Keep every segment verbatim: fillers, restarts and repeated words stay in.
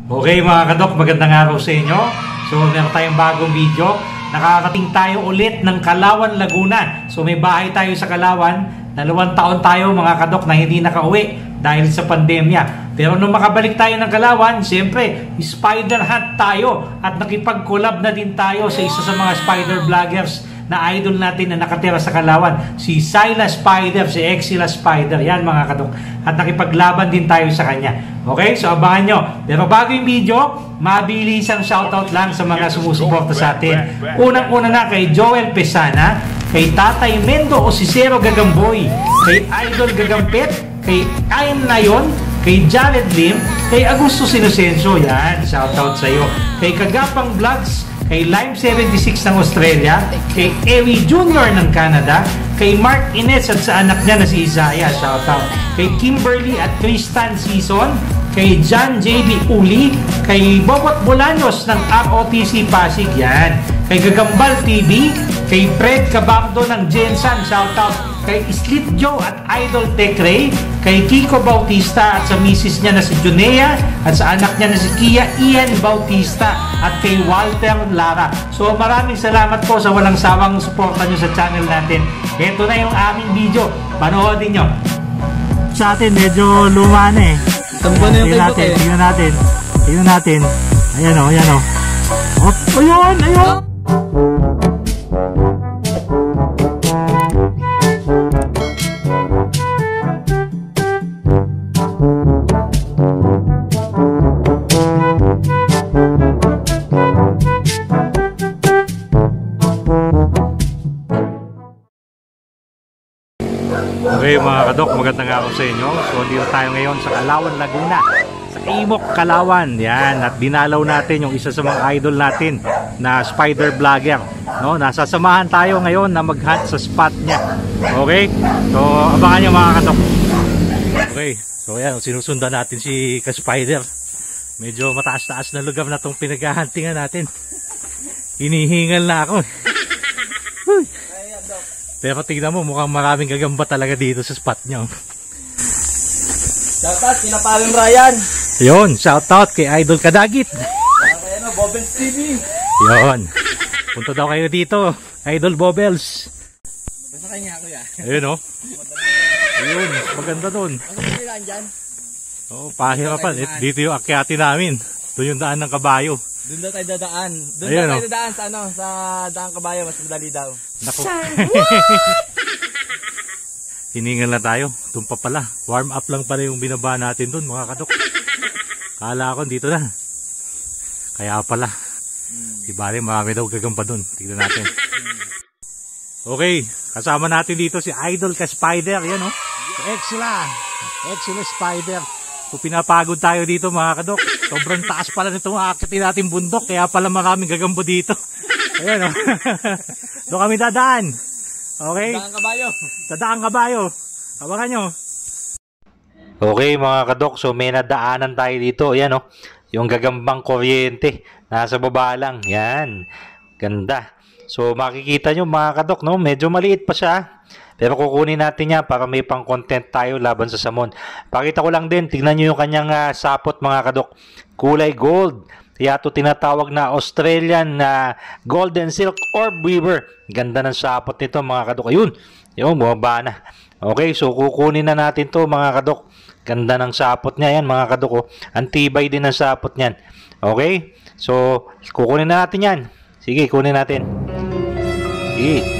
Okay mga kadok, magandang araw sa inyo. So meron tayong bagong video. Nakakating tayo ulit ng Calauan Laguna. So may bahay tayo sa Calauan. Dalawang taon tayo mga kadok na hindi nakauwi dahil sa pandemya. Pero nung makabalik tayo ng Calauan, siyempre spider hunt tayo. At nakipag-collab na din tayo sa isa sa mga spider vloggers na idol natin na nakatira sa Calauan, si S P I D E R Spider, si X Z L A Spider. Yan mga kadok. At nakipaglaban din tayo sa kanya. Okay? So abangan nyo. Pero bago yung video, mabilis ang shoutout lang sa mga sumusuporta sa atin. Unang-una na kay Joel Pesana, kay Tatay Mendo o si Zero Gagamboy, kay Idol Gagampet, kay Ayan Nayon, kay Jared Lim, kay Augusto Sinosenso. Yan, shoutout sa iyo. Kay Kagapang Vlogs, kay Lime seventy-six ng Australia, kay Ewi Junior ng Canada, kay Mark Ines at sa anak niya na si Isaiah, shoutout. Kay Kimberly at Tristan Season, kay John J B Uli, kay Bobot Bolaños ng R O T C Pasig, yan. Kay Gagambal T V, kay Fred Cabamdo ng Jensan, shoutout. Kay Slit Joe at Idol Tech Ray, kay Kiko Bautista at sa misis niya na si Junea at sa anak niya na si Kia Ian Bautista at kay Walter Lara. So maraming salamat po sa walang sawang suporta nyo sa channel natin. Ito na yung aming video. Panoodin nyo. Sa atin medyo luma na eh. Tamba na yung tingnan natin, tingnan natin. Tingnan natin. Ayan o, ayan o. Oh, ayun, ayun. Okay mga kadok, magandang araw sa inyo. So dito tayo ngayon sa Calauan Laguna, sa Imok, Calauan. Yan, at dinalaw natin yung isa sa mga idol natin na spider vlogger, no? Nasasamahan tayo ngayon na mag-hunt sa spot niya. Okay? So abangan nyo mga kadok. Okay, so yan, sinusundan natin si Ka-Spider. Medyo mataas-taas na lugar na itong pinag-huntingan natin. Hinihingal na ako. Pero tignan mo, mukhang maraming gagamba talaga dito sa spot nyo. Shoutout kina Paring Ryan. Yun, shoutout kay Idol Kadagit. Kaya ano, Bobbles T V. Yun. Punta daw kayo dito, Idol Bobbles. Basta kanya kuya. Ayun o. Ayun, maganda dun. Ano yung ilan dyan? Oo, pahirapan. Eh, dito yung akyatin namin. Doon yung daan ng Kabayo. Doon daw tayo dadaan. Doon Ayun, daw tayo oh. dadaan sa ano, sa Daang Kabayo, mas madali daw. Naku. Hiningal na tayo. Doon pa pala. Warm up lang pala yung binaba natin doon mga kadok. Kala ko dito na. Kaya pala. Hmm. Ibali marami daw gagamba doon. Tignan natin. Okay. Kasama natin dito si Idol Ka-Spider. Yan o. Oh. Si X Z L A. X Z L A Spider. Kung pinapagod tayo dito mga kadok. Sobrang taas pala nito mga akitin natin bundok. Kaya pala maraming gagambo dito. Ayan o. Oh. Doon kami dadaan. Okay? Daang Kabayo. Sa Daang Kabayo. Hawakan nyo. Okay mga kadok. So may nadaanan tayo dito. Ayan o. Oh. Yung gagambang kuryente. Nasa baba lang. Yan. Ganda. So makikita nyo mga kadok. No? Medyo maliit pa siya. Pero kukunin natin yan para may pang content tayo laban sa samon. Pakita ko lang din, tignan nyo yung kanyang uh, sapot mga kadok. Kulay gold. Kaya ito tinatawag na Australian uh, Golden Silk Orb Weaver. Ganda ng sapot nito mga kadok. Ayun, yung bumaba na. Okay, so kukunin na natin to mga kadok. Ganda ng sapot niya yan mga kadok. Oh. Antibay din ng sapot niyan. Okay, so kukunin na natin yan. Sige, kunin natin. Sige.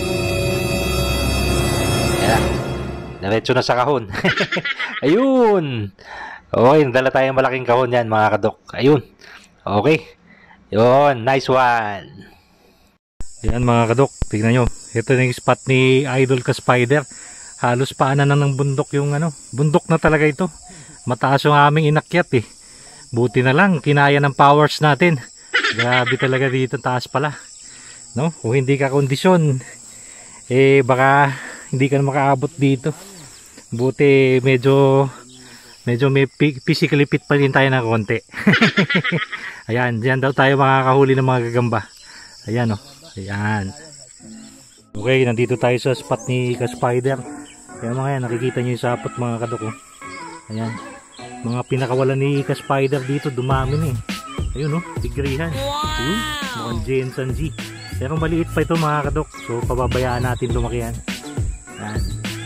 Ayan. Diretso na sa kahon. Ayun. Okay, dala tayong malaking kahon yan mga kadok. Ayun. Okay. Yun, nice one. Yan mga kadok, tignan nyo. Ito na yung spot ni Idol Ka-Spider. Halos paanan na ng bundok yung ano. Bundok na talaga ito. Mataas yung aming inakyat eh. Buti na lang, kinaya ng powers natin. Grabe talaga dito, taas pala. No? Kung hindi ka kondisyon, eh baka hindi ka na makaabot dito. Buti medyo medyo may physically fit pa din tayo ng konti. Ayan, diyan daw tayo makakahuli ng mga gagamba. Ayan o. Oh. Ayan. Okay, nandito tayo sa spot ni Ka-Spider. Ayan mga yan, nakikita nyo yung sapot mga kadok. Oh. Ayan. mga pinakawalan ni Ika Spider dito, dumami na eh. Ayun oh, tigrihan. Ayun, mukhang Jensen G. Pero maliit pa ito mga kadok, so pababayaan natin lumaki yan. Yan.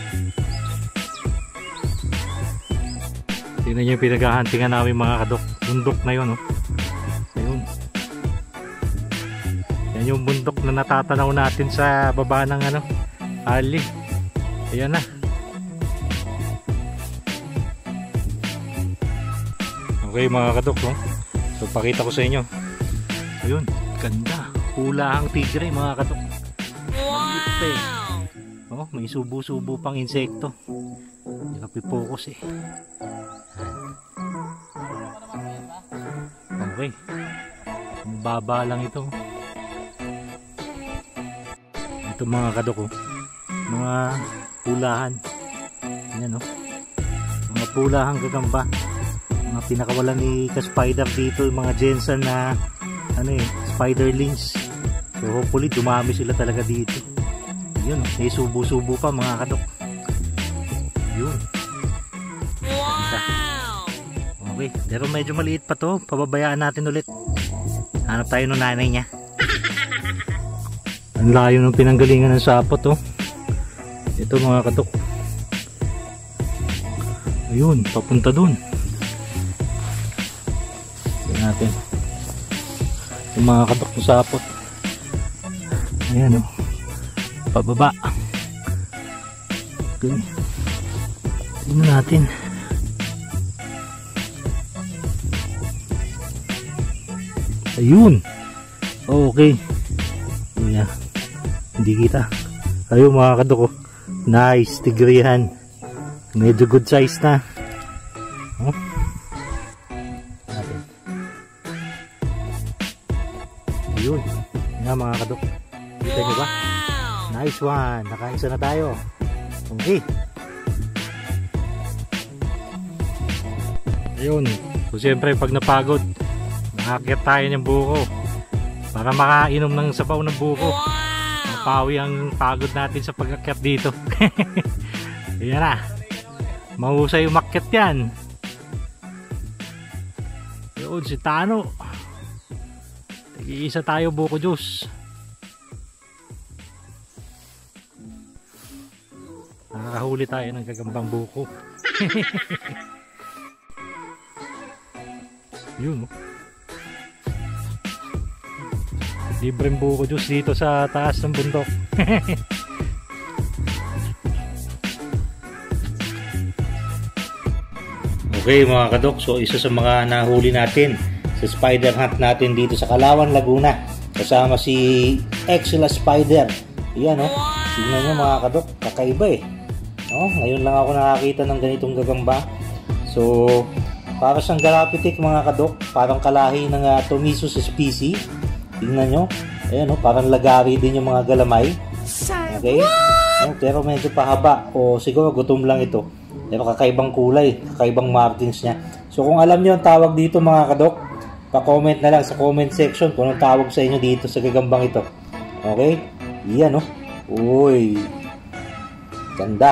Tingnan nyo yung pinaghahantingan namin mga kadok. Bundok na yun oh. Ayun. Yan yung bundok na natatanaw natin sa baba ng ano, ali. Ayan na. Okay mga kadok oh. So pakita ko sa inyo. Ayun, ganda. Hulahang tigre mga kadok. Wow! Oh, may subo-subo pang insekto. Hindi ka pipokus eh. Okay. Baba lang ito. Ito mga kadok oh. Mga pulahan. Ayan oh. Mga pulahang gagamba. Mga pinakawalan ni Ka-Spider dito, yung mga Jensen na ano eh, spiderlings. So hopefully dumami sila talaga dito. Yun, may subo-subo pa mga kadok. Yun. Wow! Okay, pero medyo maliit pa to. Pababayaan natin ulit. Hanap tayo ng nanay niya. Ang layo ng pinanggalingan ng sapot oh. Ito mga kadok. Ayun, papunta dun. Tignan natin. Yung mga kadok ng sapot. Ayan oh. Pababa. Okay. Tignan natin. Ayun. Okay. Yeah. Hindi kita. Ayun mga kadok. Nice. Tigrihan. Medyo good size na. Oh. Natin. Ayun. Yan mga kadok. Kita nyo ba? Nice one. Nakaisa na tayo. Okay. Ayun. So siyempre pag napagod, nakakyat tayo ng buko para makainom ng sabaw ng buko. Mapawi ang pagod natin sa pag-akyat dito. Ayan na. Mahusay umakyat yan. Ayun si Tano. Tag-iisa tayo buko juice. Nakakahuli tayo ng gagambang buko. Yun oh. Libreng buko juice dito sa taas ng bundok. Okay mga kadok, so isa sa mga nahuli natin sa spider hunt natin dito sa Calauan Laguna, kasama si X Z L A Spider. Ayan oh. Tingnan nyo mga kadok, kakaiba eh. No? Ngayon lang ako nakakita ng ganitong gagamba. So para siyang garapitik mga kadok, parang kalahi ng uh, Tomisus species. Tingnan nyo, ayan o, parang lagari din yung mga galamay. Okay? No, pero medyo pahaba, o siguro gutom lang ito. Pero kakaibang kulay, kakaibang markings niya. So kung alam nyo ang tawag dito mga kadok, pa-comment na lang sa comment section kung anong tawag sa inyo dito sa gagambang ito. Okay? Iyan o. Uy, ganda.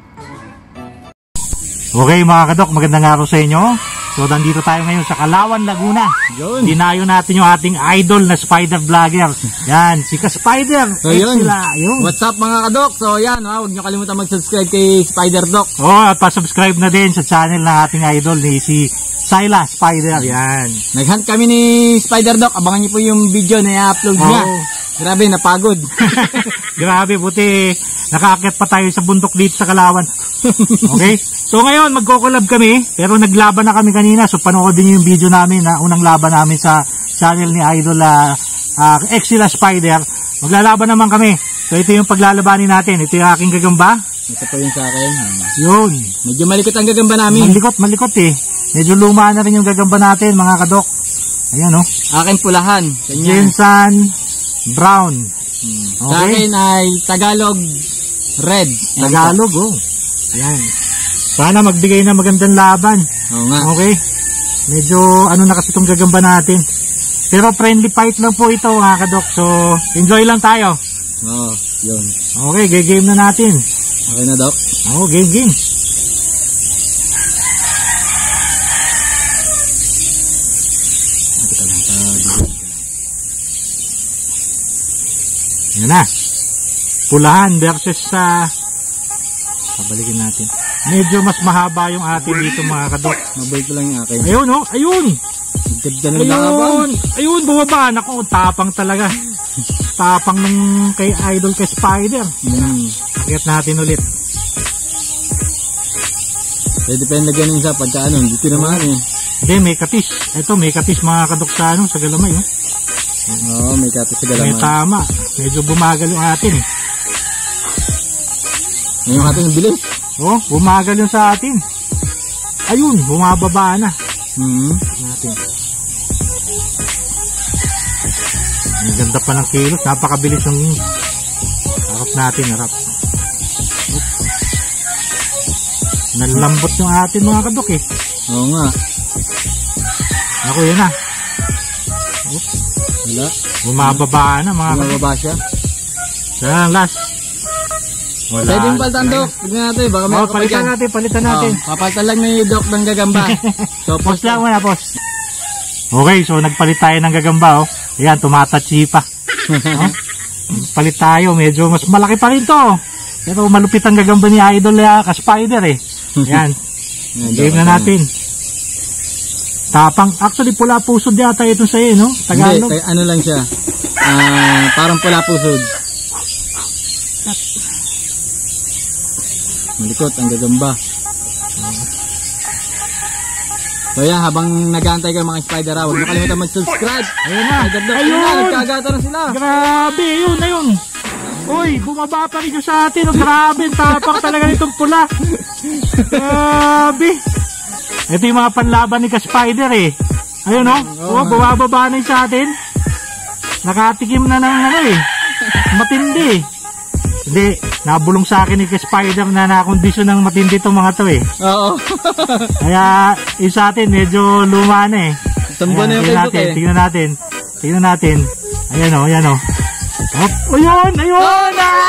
Okay mga kadok, magandang araw sa inyo. So nandito tayo ngayon sa Calauan Laguna. Yun. Dinayo natin yung ating idol na spider vlogger. Yan, si Ka-Spider. So yun. Yun. What's up mga kadok? So yan, ha, huwag nyo kalimutan mag-subscribe kay SpiderDoc. Oh, at pa-subscribe na din sa channel ng ating idol ni si X Z L A Spider. Yan. Nag-hunt kami ni SpiderDoc. Abangan nyo po yung video na i-upload niya. Oh. Grabe, napagod. Grabe, buti nakaakyat pa tayo sa bundok dito sa Calauan. Okay? So ngayon, magko-collab kami, pero naglaban na kami kanina. So panoodin niyo yung video namin, na unang laban namin sa channel ni Idol uh, uh, X Z L A Spider. Maglalaban naman kami. So ito yung paglalabanin natin. Ito yung aking gagamba. Ito po yung sa akin. Yun. Medyo malikot ang gagamba namin. Malikot, malikot eh. Medyo luma na rin yung gagamba natin, mga kadok. Ayan o. Oh. Akin pulahan. Jensen brown. Hmm. Okay. Sa akin ay Tagalog red. Tagalog, oh. Ayan. Sana magbigay na magandang laban. Oo nga. Okay. Medyo ano na kasi itong gagamba natin. Pero friendly fight lang po ito mga kadok. So enjoy lang tayo. Oo, yun. Okay, game na natin. Okay na dok? Oo, game game. Yan na. Pulahan versus sa... Pabalikin natin. Medyo mas mahaba yung atin dito mga kadok. Mabait lang yung akin. Ayun oh, ayun. Ganda ng laban. Ayun, ayun, bumaba. Naku, tapang talaga. Tapang ng kay Idol kay Spider. Hmm. Akyat natin ulit. Eh, depende ganun sa pagka ano, dito naman eh. Hindi, may katis. Ito, may katis mga kadok sa ano, sa galamay. Oh. Oo, may katis sa galamay. May tama. Medyo bumagal yung atin. Yung atin bilis. Oh, bumagal yung sa atin. Ayun, bumababa na. Hmm. Natin. Ang ganda pa ng kilos. Napakabilis ng harap natin, harap. Nalambot yung atin mga kadok eh. Oo nga. Ako yun na. Oops. Wala. Bumababa na mga kadok. Bumababa siya. Sana ang last. Wala. Pwede yung palitan, Dok. Tignan natin. Baka may oh, palitan natin, palitan natin. Oh, papalitan lang ni Doc ng gagamba. So, post lang muna, post. Okay, so nagpalit tayo ng gagamba, oh. Ayan, tumatatsi pa. Oh, palit tayo, medyo mas malaki pa rin to. Pero malupit ang gagamba ni Idol uh, ka Spider eh. Ayan. Game na natin. Tapang, actually pula pusod yata ito sa'yo, no? Tagalog. Hindi, ano lang siya. Uh, parang pula pusod. Malikot ang gagamba. So yan, habang nag-aantay kayo mga Spider, huwag na kalimutan mag-subscribe. Ayun na, ayun na, nagkagata na sila. Grabe, yun, ayun. Uy, bumaba pa rin yung sa atin. Oh, grabe, tapak talaga nitong pula. Grabe. Ito yung mga panlaban ni ka-Spider eh. Ayun oh, oh, oh bumababa na yung sa atin. Nakatikim na ng ano eh. Matindi eh. Hindi, nabulong sa akin ni ka-Spider na nakondisyon ng matindi itong mga to eh. Oo. Kaya yung sa atin medyo luma na eh. Tamba na yung Facebook natin, eh. Tingnan natin. Tingnan natin. Ayan o, oh, ayan o. Oh. Oh, ayun, ayun!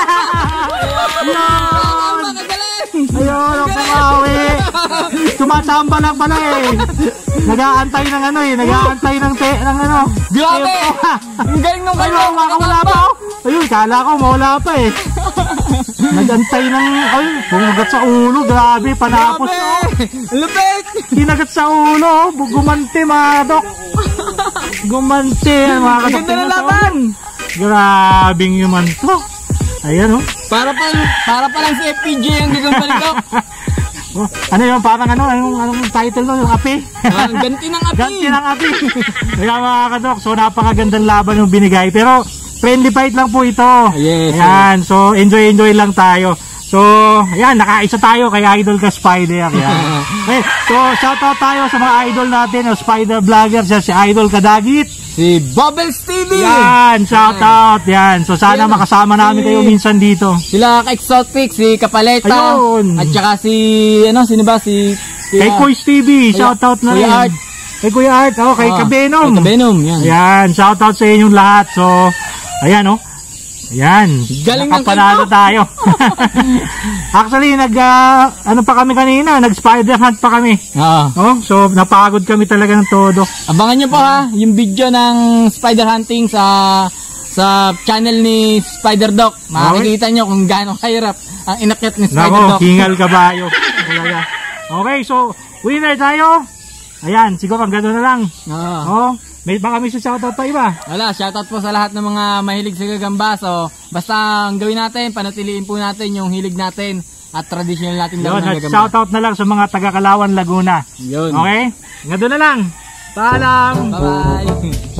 Ayun! Ayun, ang pumawi. Tumatamba lang pala eh. Nag-aantay ng ano eh. Nag-aantay ng te, ng ano. Grabe! Ang galing nung kayo. Ayun, makawala pa oh. Ayun, kala ko mawala pa eh. Nag-antay ng, ay, bumagat sa ulo. Grabe, panapos oh. Lupit! Kinagat sa ulo. Gumante mga dok. Gumante mga kadok. Ganda na laban! Grabing yuman to. Ayan oh. Para pa para pa lang sa F P G ang gagamba nito. Oh, ano yun? Parang ano? Anong, anong title no? Yung api? Ah, ganti ng api. Ganti ng api. Kaya mga kadok, so napakagandang laban yung binigay. Pero friendly fight lang po ito. Yes. Ayan, so enjoy enjoy lang tayo. So, ayan, nakaisa tayo kay Idol ka Spider. Ayan. Okay, so shoutout tayo sa mga idol natin, o Spider Vlogger, siya si Idol Kadagit. Si Bubbles T V. Yan, shout out. Yan. So sana makasama namin kayo minsan dito. Sila Exotic, si Kapaleta. Ayun. At saka si ano, sino ba si kay Kuys T V, shout out na rin. Kuya Art. Kay Kuya Art, oh, kay oh, Kabenom. Kay Kabenom, yan. Yan, shout out sa inyong lahat. So, ayan oh. Ayan. Galing ng nakapanalo tayo. Actually, nag uh, ano pa kami kanina, nag-SpiderHunt pa kami. Oo. Oh, so napagod kami talaga ng todo. Abangan niyo po ha, yung video ng spider hunting sa sa channel ni SpiderDoc. Makikita niyo kung gaano kahirap ang inakyat ni SpiderDoc. Nako, Hingal, Kabayo. Okay, so winner tayo. Ayan, siguro ang gano'n na lang. Oo. Oh, may baka may shoutout pa iba. Wala, shoutout po sa lahat ng mga mahilig sa gagamba. So, basta ang gawin natin, panatiliin po natin yung hilig natin at traditional natin lang ng gagamba. Shoutout na lang sa mga taga Calauan Laguna. Yun. Okay? Nga doon na lang. Paalam. Bye-bye.